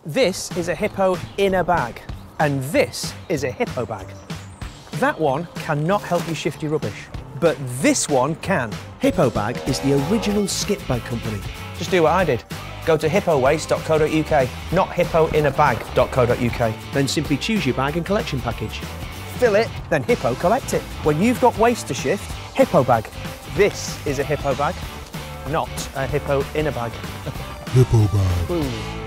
This is a Hippo in a bag, and this is a Hippo bag. That one cannot help you shift your rubbish, but this one can. Hippobag is the original skip bag company. Just do what I did. Go to hippowaste.co.uk, not hippoinabag.co.uk. Then simply choose your bag and collection package. Fill it, then Hippo collect it. When you've got waste to shift, Hippobag. This is a Hippo bag, not a Hippo in a bag. Hippobag. Ooh.